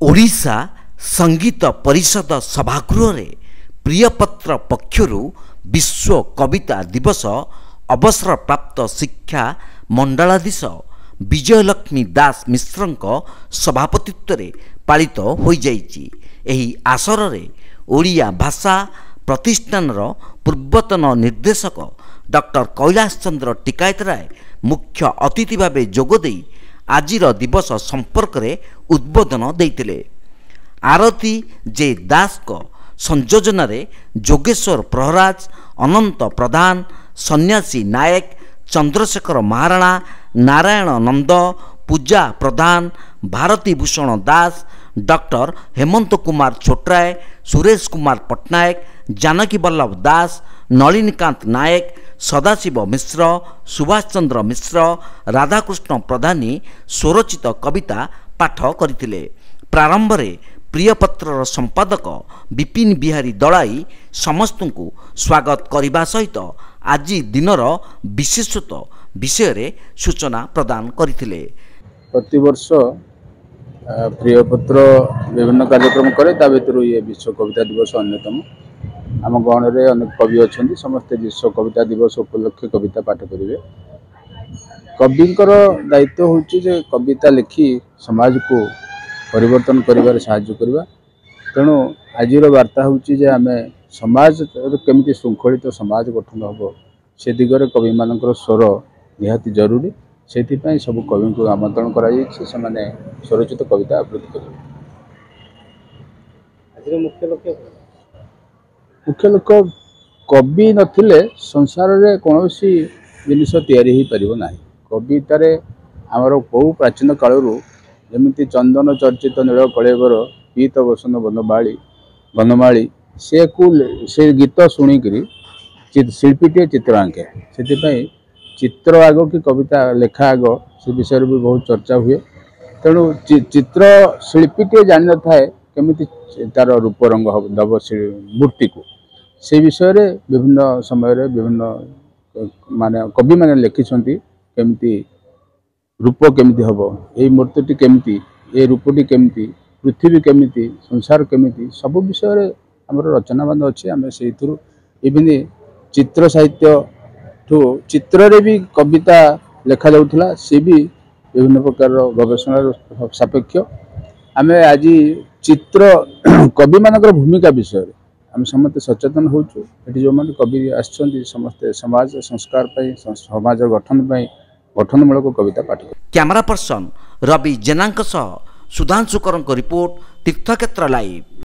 ओडिशा संगीत परिषद सभागृह रे प्रियपत्र पक्षरु विश्व कविता दिवस अवसर प्राप्त शिक्षा मंडलाधीश विजयलक्ष्मी दास मिश्रଙ୍କ सभापतित्व पालित हो जाइछि। एही आसर रे ओडिया भाषा प्रतिष्ठान पूर्वतन निर्देशक डॉक्टर कैलाश चंद्र टिकायत राय मुख्य अतिथि भावे जोगदे आजिर दिवस संपर्क में उद्बोधन देते। आरती जे दास को संयोजन रे जोगेश्वर प्रहराज, अनंत प्रधान, सन्यासी नायक, चंद्रशेखर महाराणा, नारायण नंद, पूजा प्रधान, भारती भूषण दास, डॉक्टर हेमंत कुमार छोटराय, सुरेश कुमार पट्टनायक, जानकी वल्लभ दास, नलिनीकांत नायक, सदाशिव मिश्र, सुभाष चंद्र मिश्र, राधाकृष्ण प्रधानी स्वरचित कविता पाठ करथिले। प्रारंभ रे प्रियपत्र संपादक विपिन बिहारी दलाई समस्त को स्वागत करने सहित आज दिनर विशेषत्व विषय रे सूचना प्रदान करथिले। प्रति वर्ष प्रियपत्र विभिन्न कार्यक्रम करे, ता भितर ये विश्व कविता दिवस अन्यतम। आम गण में अनेक कवि अच्छा, समस्ते विश्व कविता दिवस उपलक्षे कविता पाठ करेंगे। कविंकर दायित्व हूँ जे कविता लिखि समाज को परिवर्तन करिबार साहाय्य करबा। तेणु आज वार्ता हूँ जे आम समाज केमिति श्रृंखलित समाज गठन हम से दिगरे कवि मानकर स्वर निहाती जरूरी। से सब कवि को आमंत्रण कर स्वरचित कविता आवृत्ति करेंगे। मुख्य लोक कवि नथिले संसार रे कौन सी जिनिस तैयारी हो पारिबो नाही। कवितार आमर बहु प्राचीन कालरू जमिति चंदन चर्चित नील कलेवर पीत बसन बनमाली से गीत शुणिकी शिल्पीटे चित्र आंके। से चित्र आग कि कविता लेखा आग से विषय भी बहुत चर्चा हुए। तेणु चित्र शिल्पीटे जान न थाए केमिति तार रूप रंग दब मूर्ति को से विषय रे विभिन्न समय रे विभिन्न माने कवि माने लिखिछंती केमिति रूप केमिति हबो, ए मूर्तिटी केमिति, ए रूपटी केमिति, पृथ्वी केमिति, संसार केमिति, सब विषय रे हमर रचनाबंध अछि। आमे सेइथुरु इबिनी चित्र साहित्य ठू चित्र रे भी कविता लेखा जाउथला, से भी विभिन्न प्रकार गवेषणा सापेक्ष। आमे आज चित्र कवि मानकर भूमिका विषय आम समस्त सचेतन होचु। एटी जो माने कवि आछंती समस्त समाज संस्कार पई, समाज गठन पई गठनमूलक कविता पाठ। कैमरा पर्सन रवि जेनांक सह सुधांशुकर रिपोर्ट, तीर्थक्षेत्र लाइव।